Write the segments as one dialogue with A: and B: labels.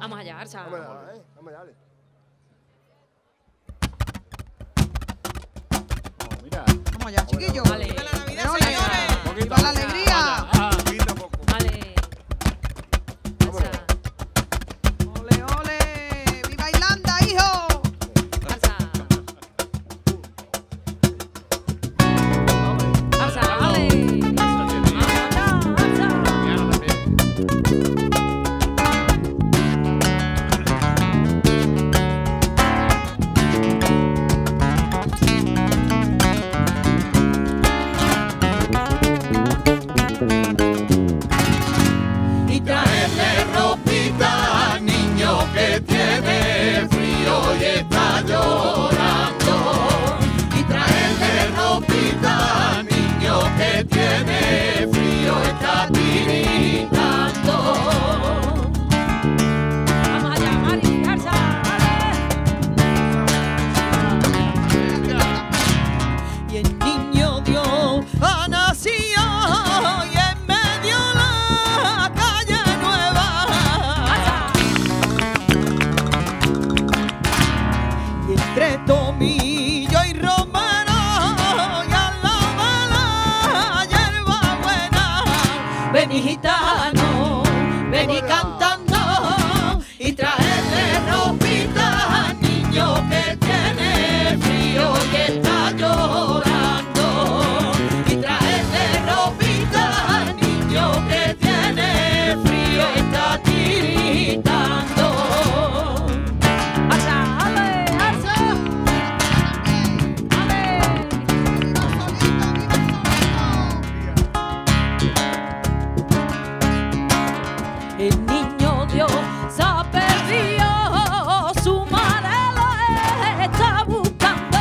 A: Vamos allá, Arsa.
B: Vamos allá, vamos allá, dale.
C: Mira.
D: Vamos allá, chiquillos.
A: Vale.
D: ¡Viva la Navidad,
A: Vale.
D: señores! ¡Viva la alegría!
B: Poquito a poco.
A: Vale. Arsa.
D: ¡Ole, ole! ¡Viva Irlanda, hijo!
A: Arsa. Arsa, vale.
E: Y traerle ropita al niño que tiene frío y está llorando. Y traerle ropita al niño que tiene frío y está tiritando.
A: Vamos allá, Mari, Arsa,
E: Y el niño Dios ha nacido y en medio la calle nueva. Y entre tomillo y romero y al lado de la hierba buena. Vení gitano, vení cantando y traerle ropita al niño que tiene frío y está llorando. Y traerle ropita al niño que tiene frío y está tiritando.
A: Arsa, ale, Arsa.
E: El niño Dios se ha perdido, su madre lo está buscando.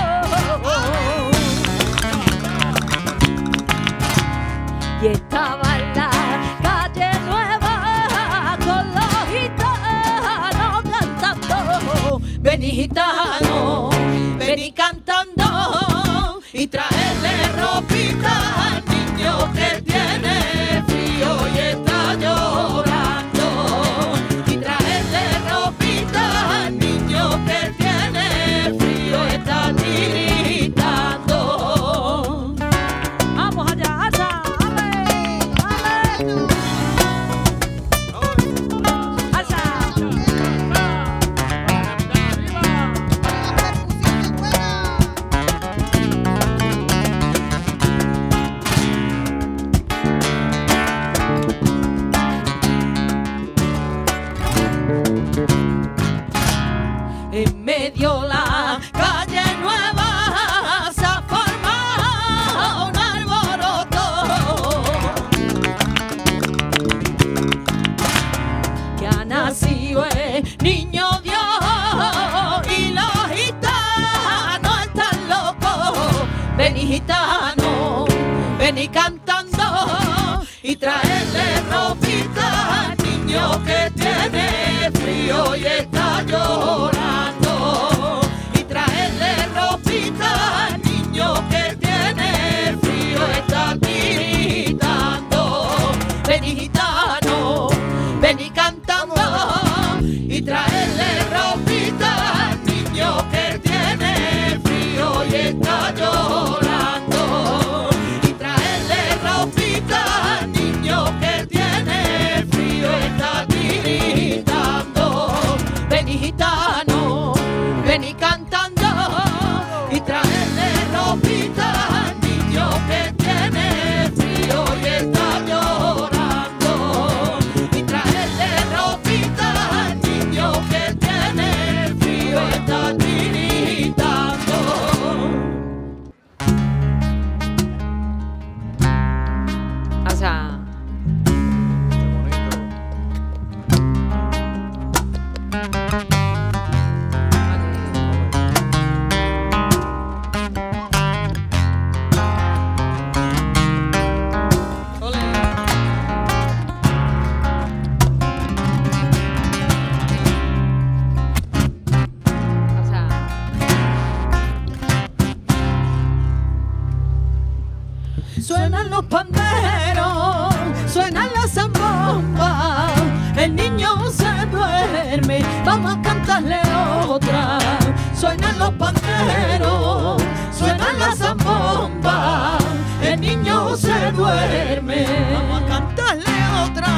E: Y estaba en la calle nueva con los gitanos cantando. Vení gitano, vení cantando y traerle ropita al niño que tiene frío y está llorando. Y traerle ropita al niño que tiene frío y está tiritando.
A: Vamos allá, Arsa, ale, ale. Arsa.
E: En medio la calle nueva se ha formado un alboroto que ha nacido el niño Dios y los gitanos están locos. Vení gitano, vení cantando y traerle ropita al niño que tiene frío y está llorando. Y traerle ropita al niño que tiene frío y está tiritando. Vení gitano, vení cantando y traerle ropita al niño que tiene frío y está llorando. Y traerle ropita al niño que tiene frío y está tiritando. Vení gitano, vení cantando y traerle ropita al niño que tiene frío y está llorando. Y traerle ropita al niño que tiene frío y está tiritando.
A: Arsa.
E: Suenan los panderos, suenan las zambombas, el niño se duerme vamos a cantarle otra. Suenan los panderos, suenan las zambombas, el niño se duerme, vamos a cantarle otra.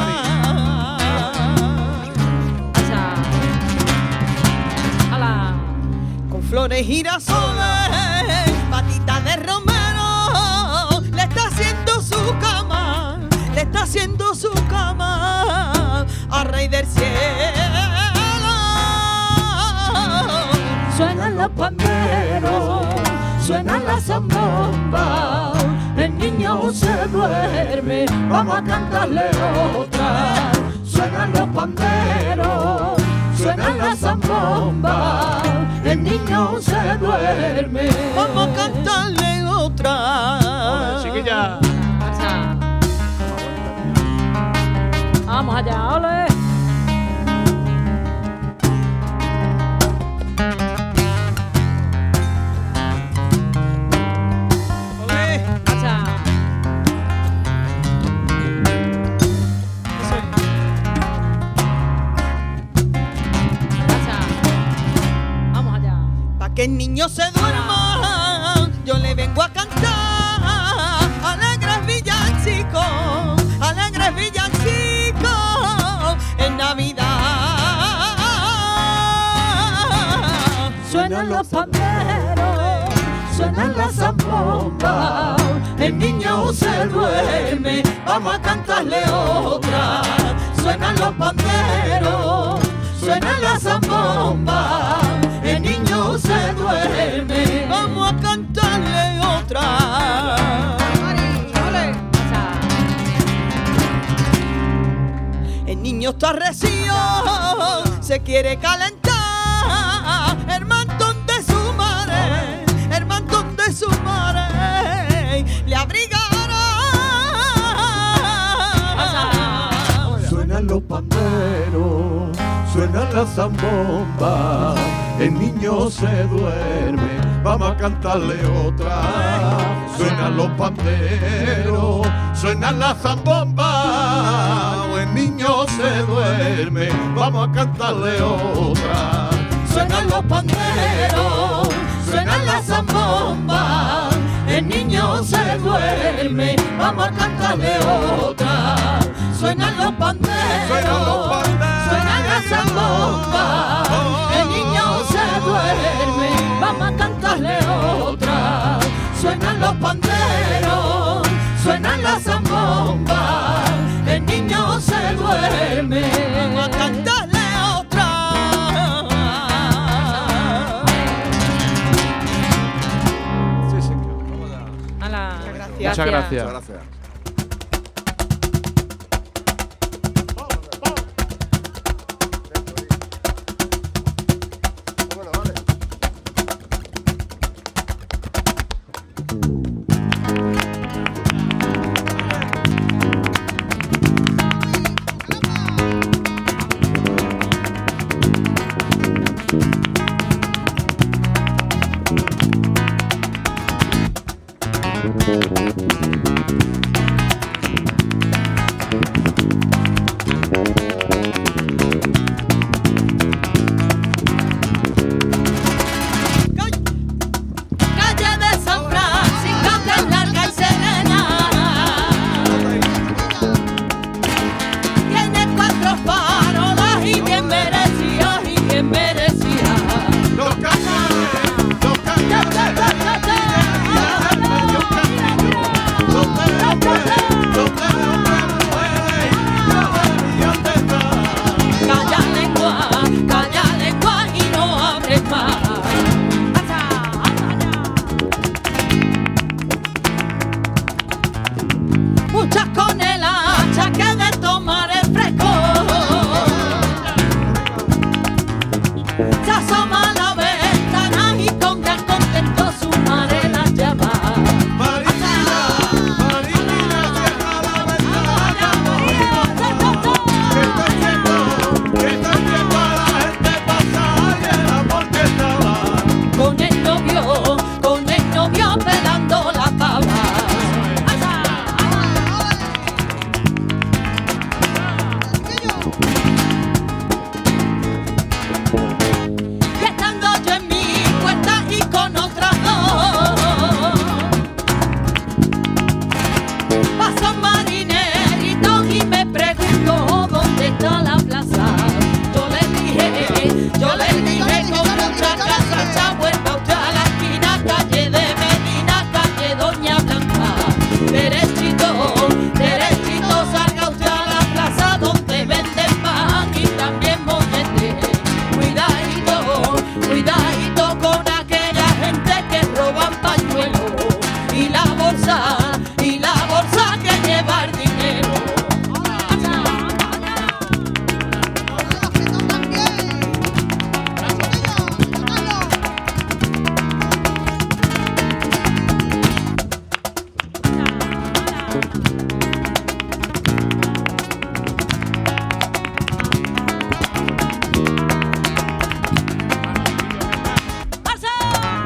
A: ¡Hala!
E: Con flores girasoles, patitas de romero, le está haciendo su cama, le está haciendo su cama al rey del cielo.
A: Suenan los panderos, suenan las zambombas, el niño se duerme, vamos a cantarle otra. Suenan los panderos, suenan las zambombas, el niño se duerme,
E: Vamos a cantarle otra.
B: Chiquilla.
A: ¡Alza! Vamos allá, ole.
E: Olé.
A: ¡Alza!
E: Eso es.
A: ¡Alza! Vamos allá.
E: Pa' que el niño se duerma, yo le vengo a cantar alegres villancicos, alegres villancicos en Navidad.
A: Suenan los panderos, suenan las zambombas, el niño se duerme, vamos a cantarle otra. Suenan los panderos, suenan las zambombas, el niño se duerme,
E: Vamos a cantarle otra.
D: Mari, ole.
E: El niño está recio, se quiere calentar, el mantón de su madre, el mantón de su madre le abrigará.
C: Suenan los panderos, suenan las zambombas, el niño se duerme, vamos a cantarle otra. Suenan los panderos, suenan las zambombas, el niño se duerme, vamos a cantarle otra.
A: Suenan los panderos, suenan las zambombas, el niño se duerme, vamos a cantarle otra. Suenan los panderos, suenan las zambombas, el niño se duerme, vamos a cantarle otra. Suenan los panderos, suenan las zambombas, el niño se duerme,
E: Vamos a cantarle otra.
B: Sí, señor. Vamos allá.
A: ¡Hala!
B: Muchas gracias.
C: Muchas gracias.
B: Bueno, vale.
E: Calle de San Francisco, que es larga y serena, tiene 4 farolas y bien merecidas, y bien merecidas.
C: Los cañones, los cañones.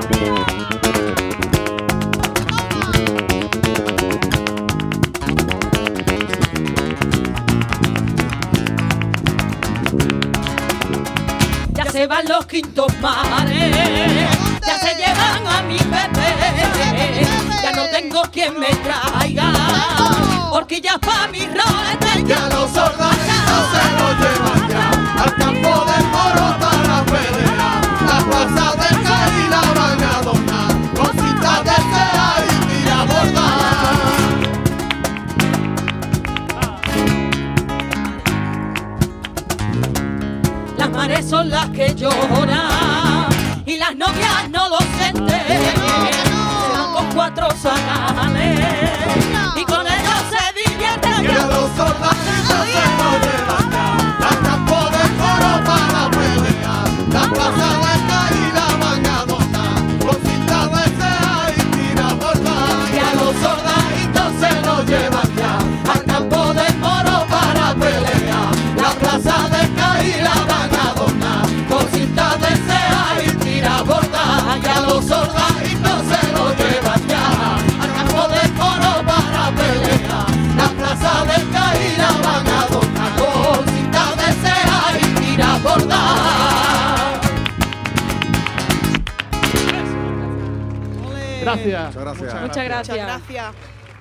E: Ya se van los quintos mares, ya se llevan a mi bebé, ya no tengo quien me traiga, horquillas pa' mi roles,
C: Ya los soldaditos se los llevan ya al campo del Moro para pelear. La plaza de Cádiz la van a adornar con cintas de seda y tirabordar.
E: las mares son las que lloran y las novias no lo sienten, se dan con 4 zanales y con ellos se divierten.
C: Ya los soldaditos se los llevan ya al campo del Moro para pelear. La plaza de Cádiz la van a adornar con cintas de seda y tirabordar.
E: Ya los soldaditos se los llevan ya
C: al campo del Moro para pelear. La plaza de Cádiz la van a adornar con cintas de seda y tirabordar. Ya los soldaditos se los llevan ya al campo del Moro para pelear. La plaza de Cádiz la van a adornar con cintas de seda y tirabordar.
B: Gracias.
D: Muchas gracias.
E: gracias.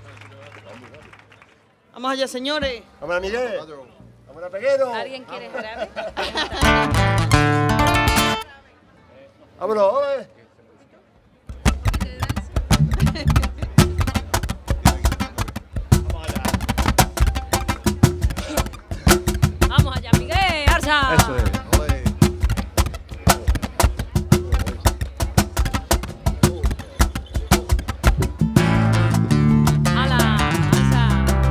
E: Vamos allá, señores.
F: Vamos a Miguel. Vamos a Peguero.
D: ¿Alguien quiere jarabe?
F: Vámonos, ole.
D: Vamos allá, Miguel, Arza.
B: Eso es.
D: Ala, Arza.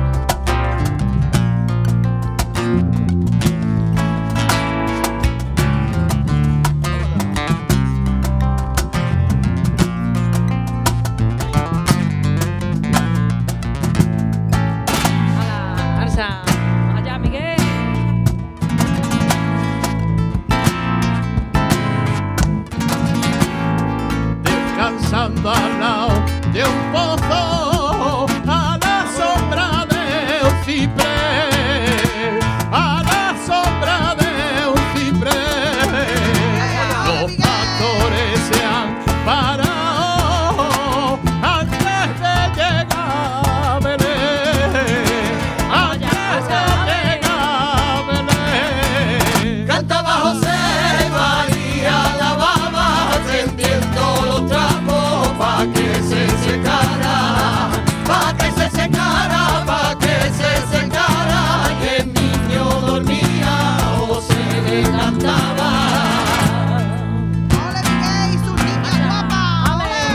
D: Ala, Arza. Vamos allá, Miguel.
C: Descansando al lado de un pozo, a la sombra de un ciprés, a la sombra de un ciprés. Los pastores se han parado antes de llegar a Belén, antes de llegar a Belén. Cantaba José María, la baba, tendiendo los trapos pa' que se secara, pa' que se secara, pa' que se secara. Y el niño dormía o se levantaba.
G: ¡Ole, Miguel y sus niñas guapas!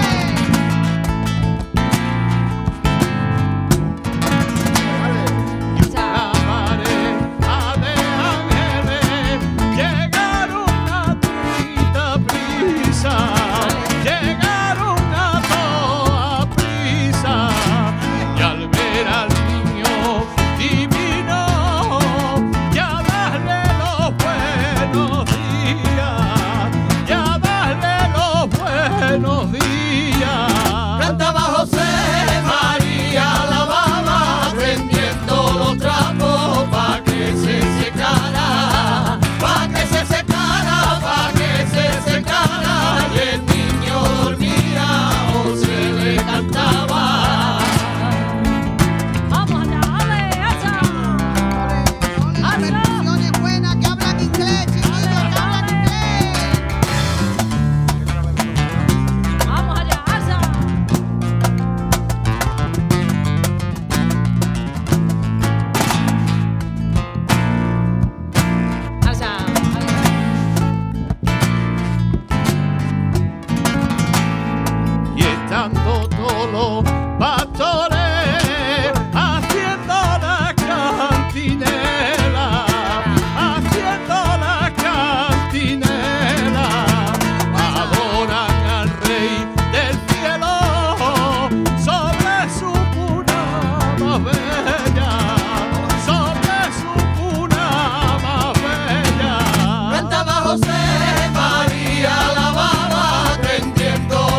C: La pareja de ángeles llegaron a toda prisa, llegaron a toda prisa, y al ver al niño divino, ya darle los buenos días, ya darle los buenos días. Cantaba José María, la baba, tendiendo los trapos pa' que se secara, pa' que se secara, pa' que se secara. Y el niño dormía o se le cantaba.
D: Vamos allá, ale, Arza.
G: ¡Ole! Versiones buenas que hablan inglés, chiquillos, que hablan inglés.
D: Vamos allá, Arza. Arza.
C: Y estando todos los pastores haciendo la cantinela, haciendo la cantinela, adoran al Rey del cielo sobre su cuna más bella, sobre su cuna más bella. Cantaba José María, la baba, tendiendo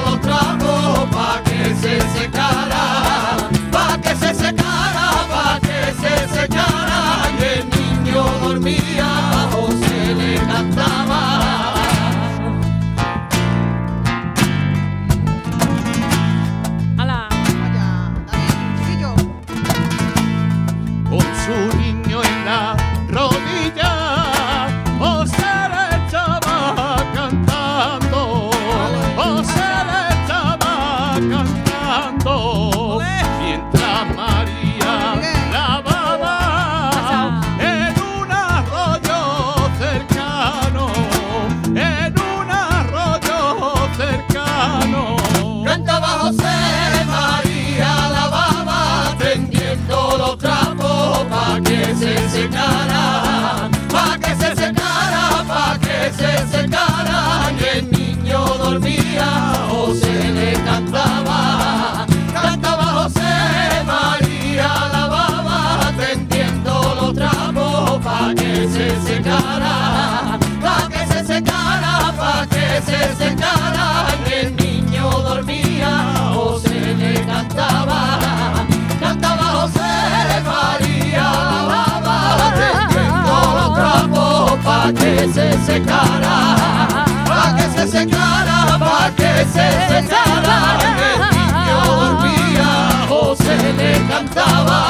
A: se secara, que el niño dormía o se le cantaba. Cantaba José María, lavaba tendiendo los trapos pa' que se secara, pa' que se secara, pa' que se secara. Que el niño dormía o se le cantaba.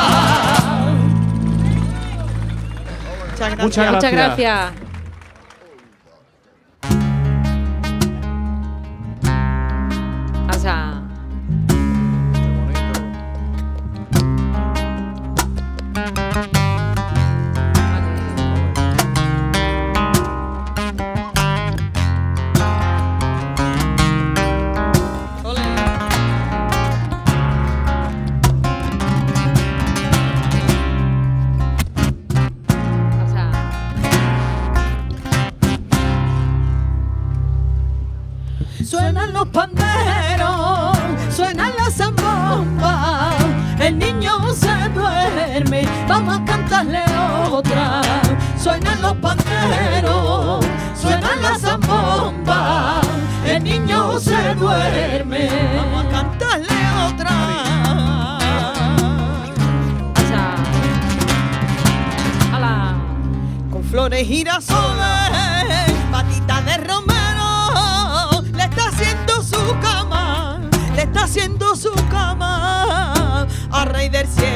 B: Muchas gracias.
D: Asa.
E: Suenan los panderos, suenan las zambombas, el niño se duerme, vamos a cantarle otra. Suenan los panderos, suenan las zambombas, el niño se duerme, vamos a cantarle otra.
D: Ala.
E: Con flores girasoles, patitas de romero, le está haciendo su cama, le está haciendo su cama al rey del cielo.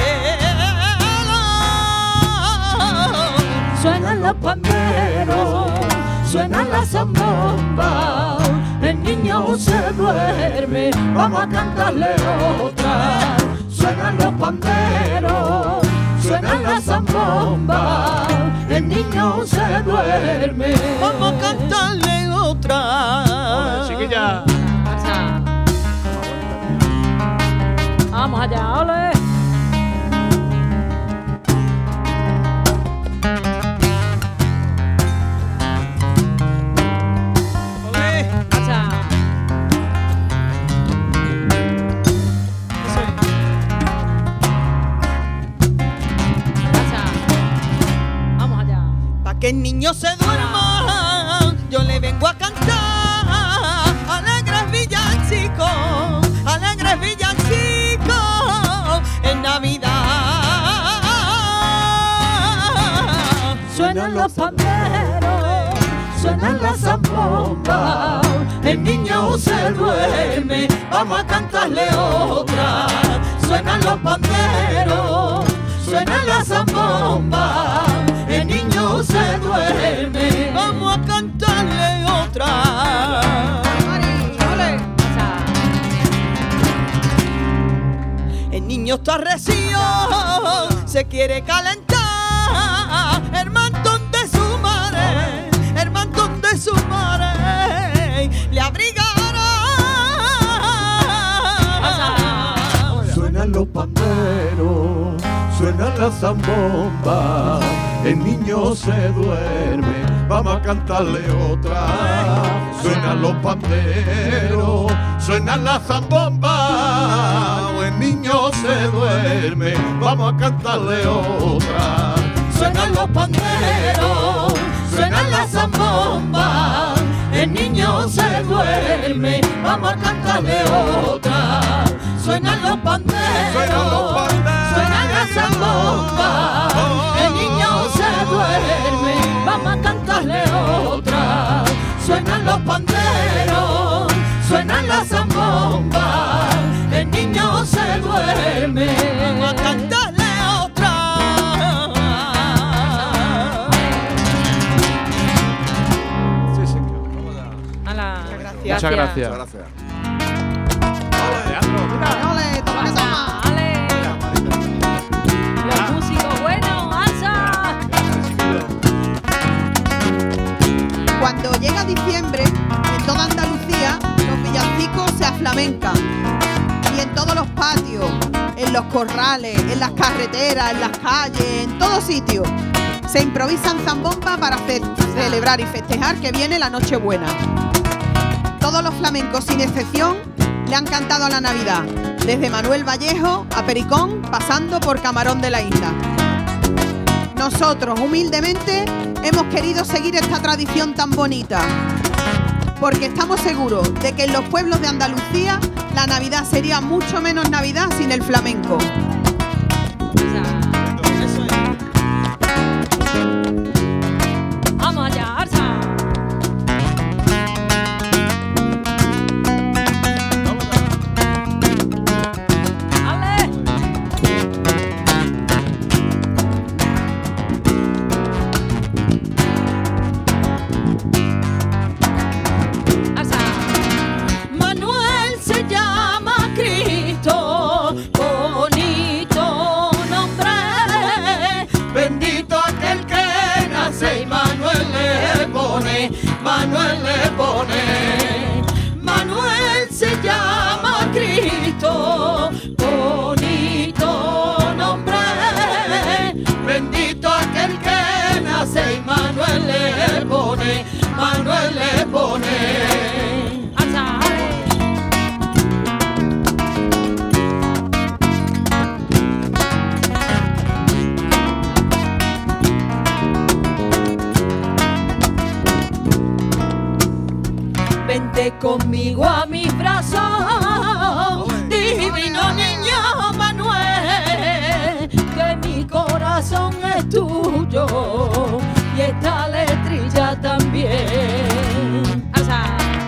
E: Suenan los panderos, suenan las zambombas, el niño se duerme, vamos a cantarle otra. Suenan los panderos, suenan las zambombas, el niño se duerme, vamos a cantarle otra.
B: Ole, chiquilla.
D: Asa. Vamos allá, ole. Asa. Asa. Vamos allá.
E: Pa' que el niño se duerma, yo le vengo a cantar alegres villancicos, alegres villancicos en Navidad. Suenan los panderos, suenan las zambombas, el niño se duerme, vamos a cantarle otra. Suenan los panderos, suenan las zambombas, el niño se duerme, vamos a cantarle otra. El niño está recio, se quiere calentar, el mantón de su madre, el mantón de su madre le abrigará.
A: Suenan los panderos, suenan las zambombas, el niño se duerme, vamos a cantarle otra. Suenan los panderos, suenan las zambombas, el niño se duerme, vamos a cantarle otra. Suenan los panderos, suenan las zambombas, el niño se duerme, vamos a cantarle otra. Suenan los panderos, suenan las zambombas, el niño se duerme, vamos a cantarle otra. Suenan los panderos, suenan las zambombas, el niño se duerme, vamos a cantarle otra.
B: Sí, señor. Vamos a...
D: Ala.
B: Muchas gracias.
F: Gracias.
G: Ole, toma que toma.
D: Ale. Los músicos buenos, alza.
G: Cuando llega diciembre, en toda Andalucía, los villancicos se aflamencan. Y en todos los patios, en los corrales, en las carreteras, en las calles, en todo sitio, se improvisan zambombas para celebrar y festejar que viene la Nochebuena. Todos los flamencos, sin excepción, le han cantado a la Navidad, desde Manuel Vallejo a Pericón, pasando por Camarón de la Isla. Nosotros, humildemente, hemos querido seguir esta tradición tan bonita. porque estamos seguros de que en los pueblos de Andalucía la Navidad sería mucho menos Navidad sin el flamenco.
E: Eso es.
D: Vamos allá, Arsa. ¡Ale! Arsa.
E: Manuel se llama Cristo, bonito nombre. Bendito aquel que nace y Manuel le pone, Manuel le pone. Manuel se llama Cristo, bonito nombre. Bendito aquel que nace y Manuel le pone, Manuel le pone.
D: Arsa, ale.
E: Vente conmigo a mis brazos, divino niño Manuel, que mi corazón es tuyo y esta letrilla también.
D: Arsa.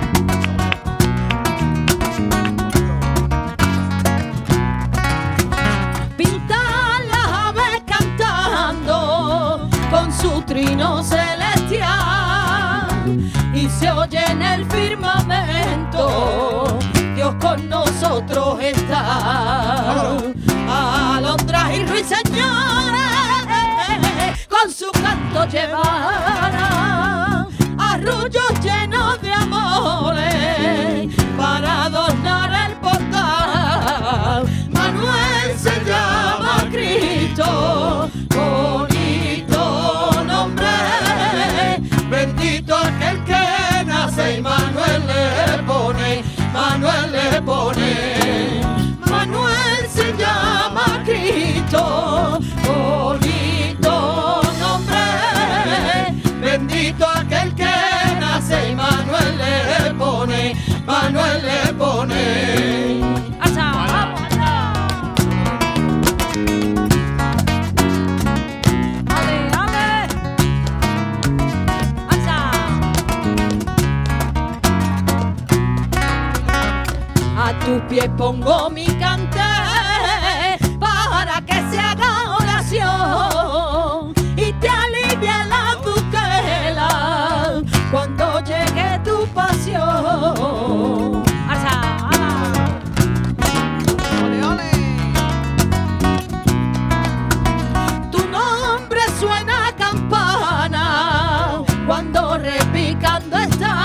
E: Pinta las aves cantando con su trino celestial y se oye en el firmamento, Dios con nosotros está. Alondras y ruiseñores con su canto llevarán arrullos llenos de amores para adornar el portal. Manuel se llama Cristo, bonito nombre. Bendito aquel que nace y Manuel le pone, Manuel le pone. Manuel se llama Cristo, bonito nombre. Bendito aquel que nace y Manuel le pone, Manuel le pone.
D: Arsa, vamos allá. Ale, ale. Arsa.
E: A tus pies pongo mi cante para que se haga oración y te alivie la tutela cuando llegue tu pasión.
D: Arsa, ala.
G: ¡Ole, ole!
E: Tu nombre suena a campana cuando repicando está,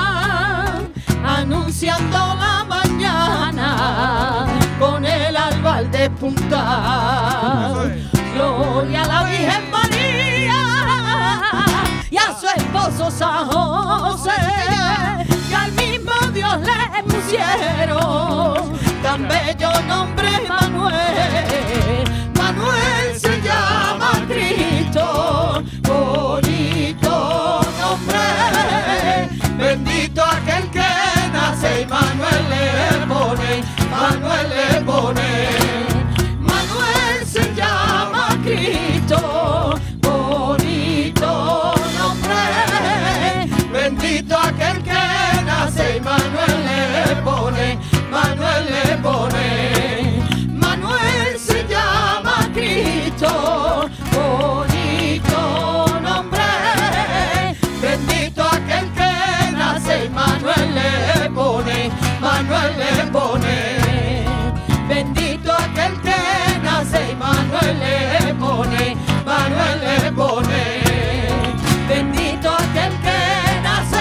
E: anunciando la mañana con el alba al despuntar. Gloria a la Virgen María y a su esposo San José, que al mismo Dios le pusieron tan bello nombre Manuel. Manuel se llama Cristo, bonito nombre. Bendito aquel que nace y Manuel le pone, Manuel le pone. Manuel se llama Cristo, bonito nombre. Bendito aquel que nace y Manuel le pone, Manuel le pone. Manuel se llama Cristo, bonito nombre. Bendito aquel que nace y Manuel le pone, Manuel le pone. Bendito aquel que nace y Manuel le pone, Manuel le pone. Bendito aquel que nace.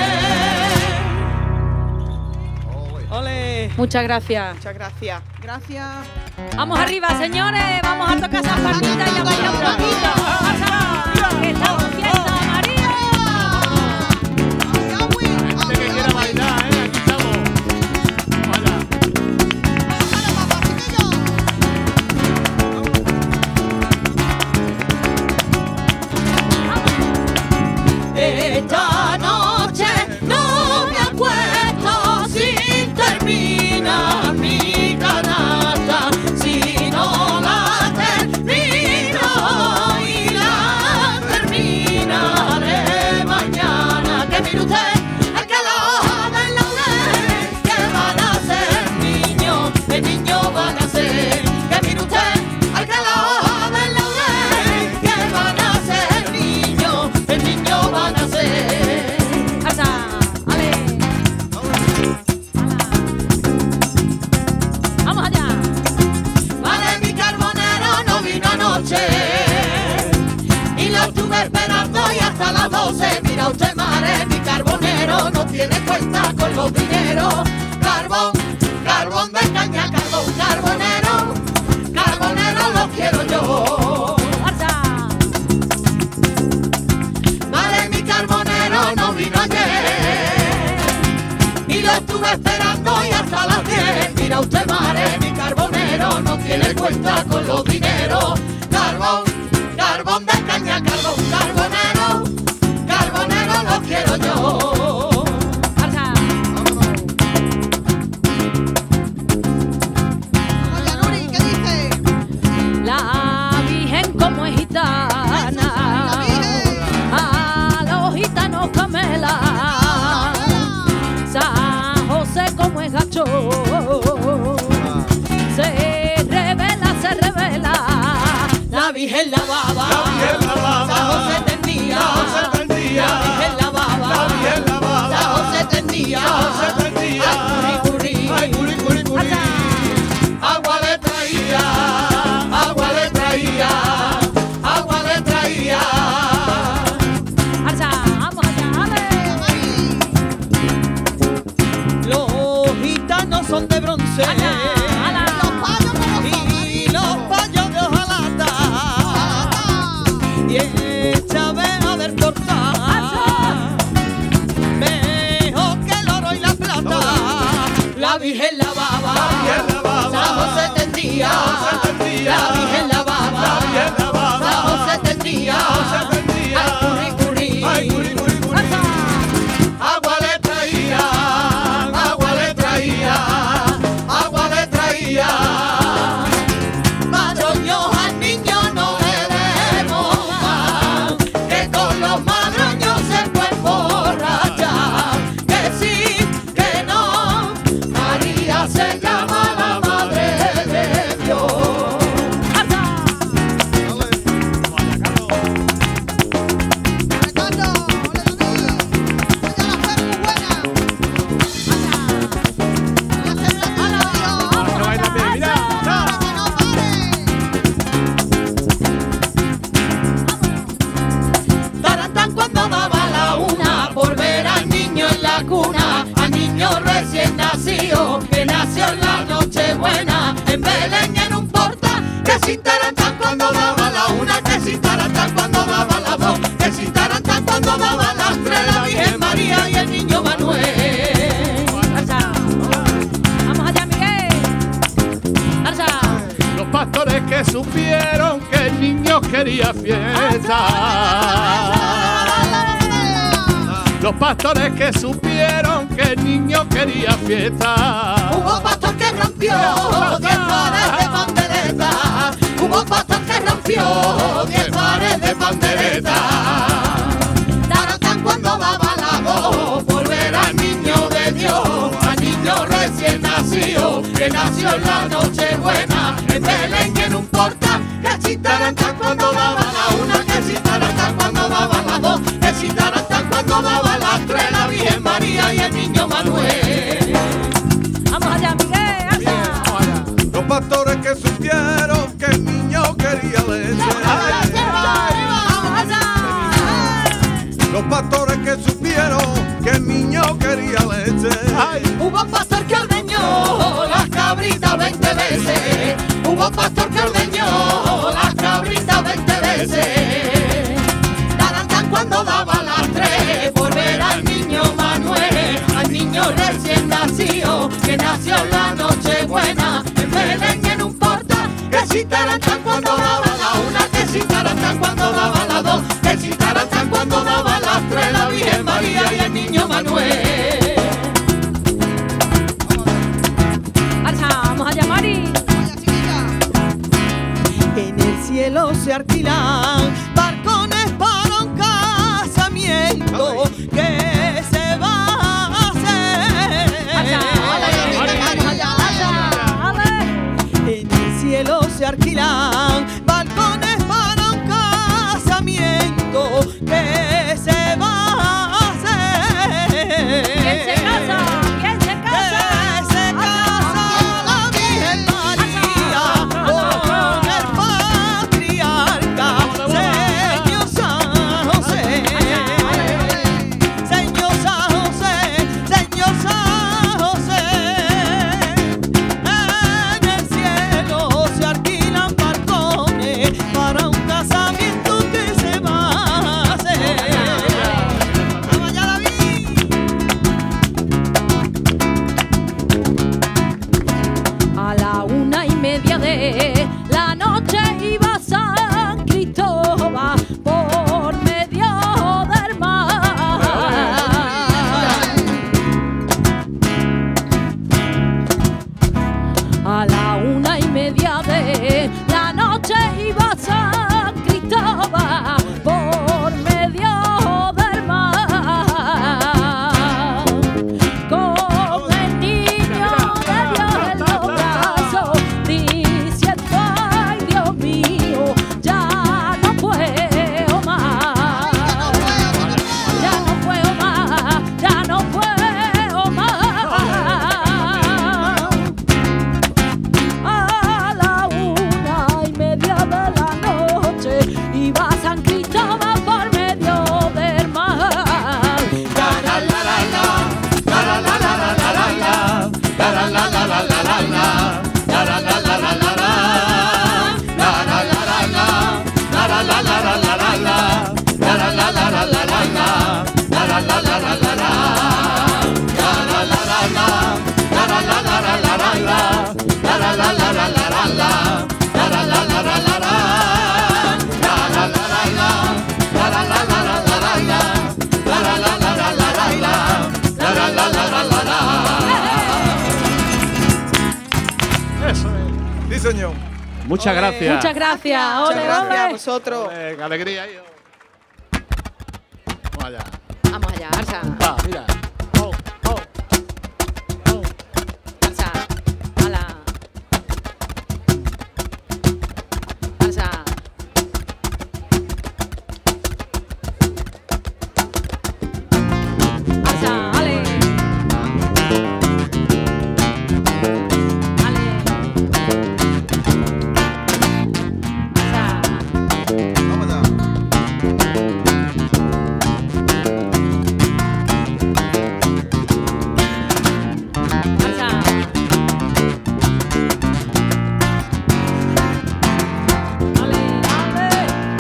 G: ¡Ole!
D: Muchas gracias.
G: Muchas gracias. Gracias.
D: Vamos arriba, señores. Vamos a tocar esas palmitas y a bailar un poquito. Arsa, que estamos en fiesta, María.
B: Gente que quiera bailar, aquí estamos. Hola.
E: Esta noche no me
A: José, mira usted mare, mi carbonero no tiene cuenta con los dineros. Carbón, carbón de caña, carbón, carbonero, carbonero lo quiero yo. Mare, mi carbonero no vino ayer y lo estuve esperando y hasta las 10. Mira usted mare, mi carbonero no tiene cuenta con los dineros. Carbón, carbón de caña, carbón, carbonero, carbonero lo quiero yo.
G: Vamos ya, Nuri, ¿qué dice?
D: La Virgen como es gitana,
G: La Virgen.
D: a los gitanos camela. San José como es gacho, se revela, se revela.
A: La Virgen lavaba,
C: La Virgen lavaba,
A: San José tendía,
C: San José tendía,
A: la Virgen lavaba,
C: La Virgen lavaba,
A: San José tendía,
C: San José tendía,
A: ay, curri,
C: ay, curi, curi, curi.
A: agua le traía, agua le traía, agua le traía.
D: Alza, vamos allá, ale.
E: Los gitanos son de bronce
D: Ala.
G: Los payos como
E: y los payos de hojalata. Y échame a ver cortar mejor que el oro y la plata.
A: La Virgen lavaba,
C: La Virgen lavaba,
A: San José tendía,
C: San José tendía,
A: la Virgen lavaba,
C: La Virgen lavaba,
A: San José tendía,
C: San José tendía,
A: ay, curri,
C: ay, curi, curi, curi.
A: agua le traía, agua le traía, agua le traía. Madroños al niño no le demos más, que con los madroños se puede emborrachar. Que sí, que no, María se llama la madre de Dios.
G: Ricardo, ole, Dani. Oye, la fe muy buena. Ya se me la
C: Ahora que baila bien, mira, chao.
G: que no pare.
A: Tarantán cuando daba la una por ver al niño en la cuna, al niño recién nacido que nació en la noche buena, en Belén y en un portal. Que sin tarantán cuando daba la una, que sin tarantán cuando daba la dos, que sin tarantán cuando daba las tres, la Virgen María y el niño Manuel.
D: Alza. Vamos allá, Miguel. Alza.
C: Los pastores que supieron que el niño quería fiesta. Los pastores que supieron que el niño quería fiesta.
A: Hubo pastor que rompió 10 pares de pandereta. Hubo pastor que rompió 10 pares de pandereta. Tarantán cuando daba la voz por ver al niño de Dios, al niño recién nacido que nació en la noche buena, en Belén y en un portal. Que si tarantán cuando daba la una, que si tarantán cuando daba la dos, que si tarantán cuando daba las tres, la Virgen María y el niño Manuel.
D: Vamos allá, Miguel. Alza.
C: Los pastores que supieron que el niño quería leche. Los pastores que supieron que el niño quería leche.
A: Hubo pastor que ordeñó las cabritas 20 veces. Hubo pastor que ordeñó las cabritas 20 veces. Tarantán cuando daba las tres por ver al niño Manuel, al niño recién nacido que nació en la noche buena, en Belén y en un portal. Que si tarantán cuando daba la una, que si tarantán cuando daba la dos, que si tarantán cuando daba las tres, la Virgen María y el niño Manuel.
D: Alza. Vamos allá, Mari.
G: Oye, chiquilla.
E: En el cielo se alquilan balcones para un casamiento que se va a hacer. En el cielo se alquilan balcones para un casamiento que se va a hacer.
D: ¿Quién se casa? ¿Quién se casa?
E: Que se casa la Virgen María con el patriarca Señor San José.
B: Eso es. Sí, señor. Muchas gracias.
D: Muchas gracias.
G: Muchas
D: Ole,
G: gracias a
D: ole.
G: vosotros.
B: Ole, qué alegría, hijo. Vamos allá.
D: Vamos allá, alza.
B: Va, mira. Oh, oh. Oh.
D: Alza. Ala. Alza. Alza, ale. Ale. Alza. Alza. Ale, ale.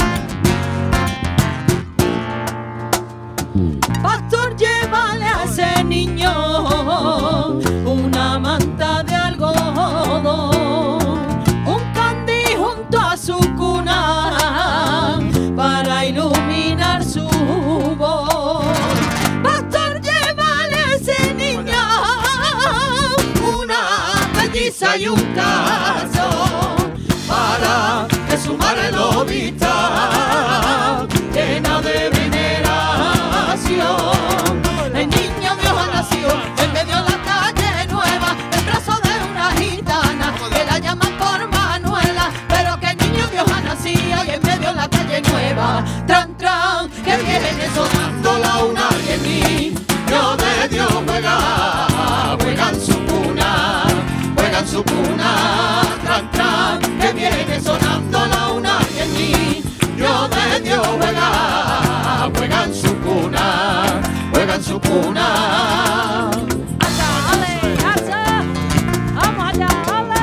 E: Pastor, llévale a ese niño una manta de algodón, un candí junto a su cuna para iluminar su voz. Pastor, llévale a ese niño una pelliza y un calzón para que su madre lo vista llena de veneración. El niño Dios ha nacido en medio de la calle nueva, en brazos de una gitana que la llaman por Manuela, pero que el niño Dios ha nacido y en medio de la calle nueva. Tran, tran, que viene sonando la una y el niño de Dios juega en su cuna, juega en su cuna. Tran, tran, que viene sonando la una y el niño de Dios juega en su cuna, juega en su cuna.
D: Alza, ale, alza. Vamos allá, ale.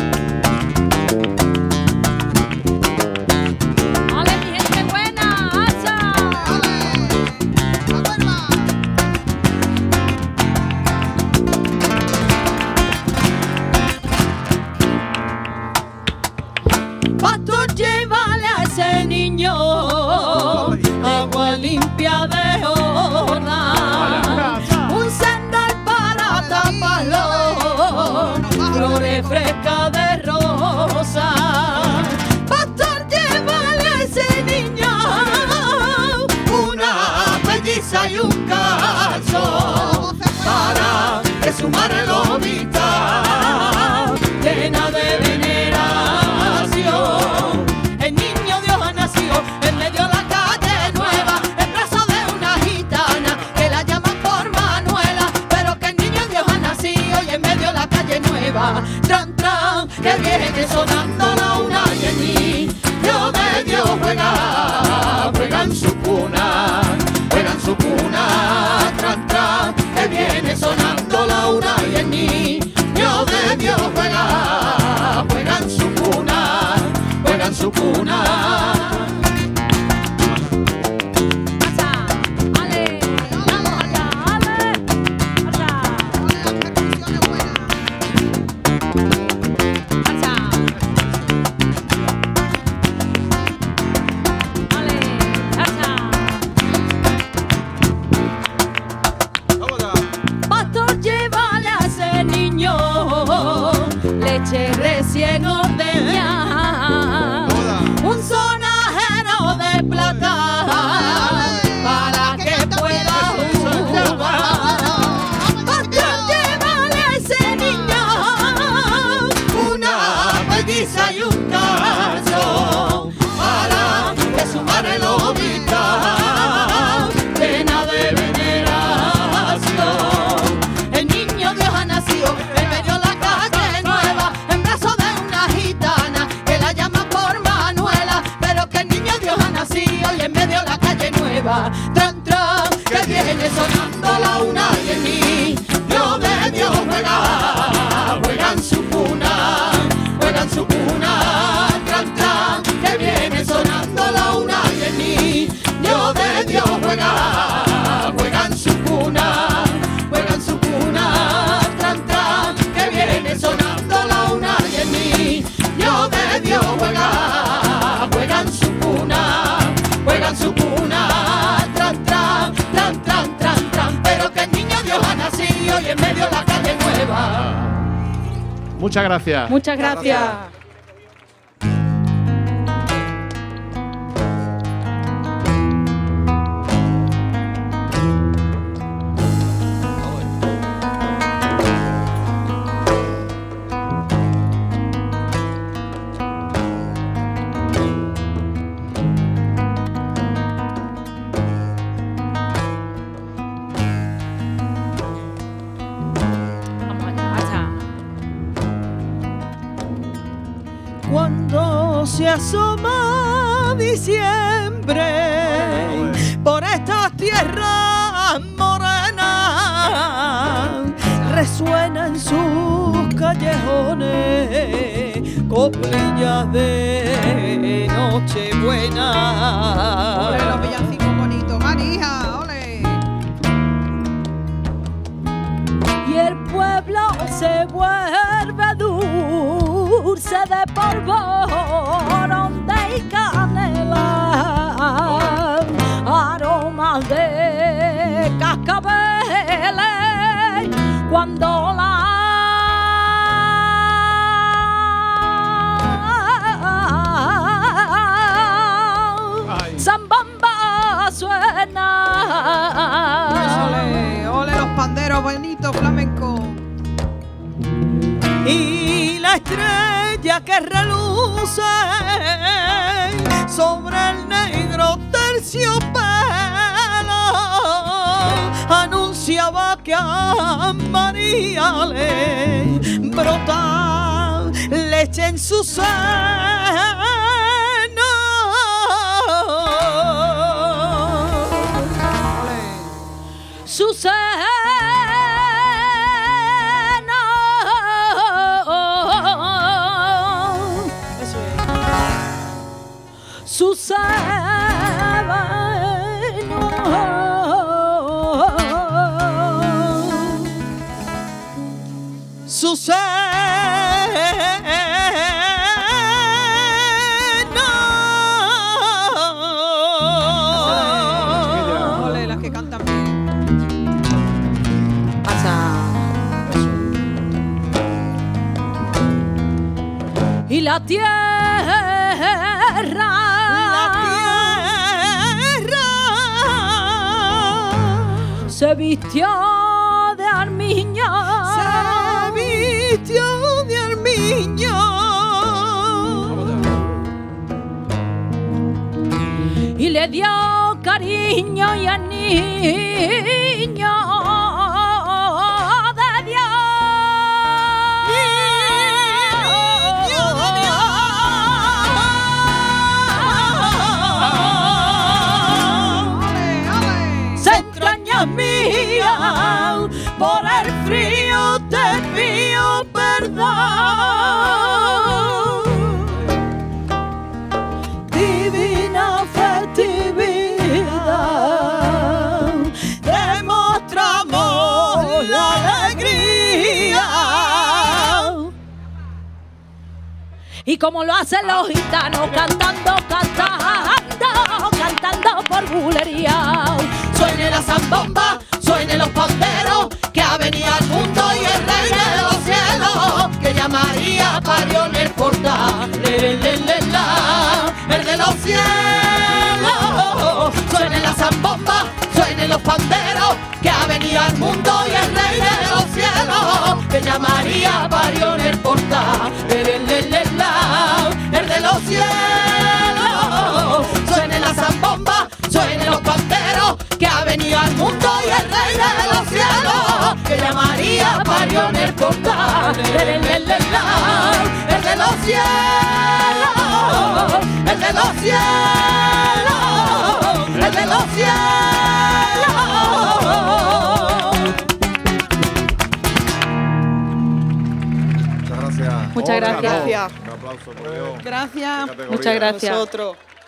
D: Ale, mi gente buena, alza.
E: Pastor, llévale a ese niño agua limpia de Jordán, un sandal para taparlo, flores frescas de rosa. Pastor, llévale a ese niño una pelliza y un calzón para que su madre lo vista llena de veneración. El niño Dios ha nacido en medio de la calle nueva, en brazos de una gitana que la llaman por Manuela, pero que el niño Dios ha nacido y en medio de la calle nueva. Tran, tran, que viene sonando la una y el niño de Dios juega en su cuna, juega en su cuna. Tran, tran, que viene sonando la una y el niño de Dios juega en su cuna, juega en su cuna.
D: Alza, ale. Vamos allá, ale. Alza. Alza. Ale, alza.
E: Pastor, llévale a ese niño leche recién ordeñada, un sonajero de plata para que pueda jugar. Pastor, llévale a ese niño una pelliza y un calzón para que su madre lo vista llena de veneración. El niño Dios ha nacido en medio de la calle nueva, en brazos de una gitana que la llaman por Manuela, pero que el niño Dios ha nacido y en medio de la calle nueva. Tran, tran, que viene sonando la una y el niño de Dios juega
B: Muchas gracias.
D: Muchas gracias. Vamos allá.
E: Cuando se asoma diciembre por estas tierras morenas, resuena en sus callejones coplillas de Nochebuena.
G: Ole, los villancicos bonitos. Marija, ole.
D: Y el pueblo se vuelve dulce de polvorón y canela, aromas de cascabeles, cuando la zambomba suena.
G: Ole, ole los panderos bonitos flamencos.
E: Y la estrella que reluce sobre el negro terciopelo anunciaba que a María le brota leche en su seno.
D: Su seno, su seno,
E: Su seno.
G: Ole, las que cantan bien.
D: y la tierra, se vistió de armiño,
E: se vistió de armiño
D: y le dio cariño y al niño de Dios.
E: Se entrañas mía, por el frío te pido perdón. Divina festividad, demostramos la alegría.
D: Y como lo hacen los gitanos, cantando, cantando, cantando por bulería.
E: Suene la zambomba, suene los panderos, que ha venido al mundo y el rey de los cielos, que ya María parió en el portal, el de los cielos. Suene la zambomba, suene los panderos, que ha venido al mundo y el rey de los cielos, que ya María parió en el portal, el de los cielos. Suene la zambomba, suene los panderos, que ha venido al mundo y el rey de los cielos, que ya María parió en el portal, el de los cielos, el de los cielos, el de los cielos.
F: Muchas gracias.
D: Muchas gracias.
G: Gracias.
F: Un aplauso por Dios.
G: Gracias.
F: Categoría.
D: Muchas gracias.
E: Nosotros.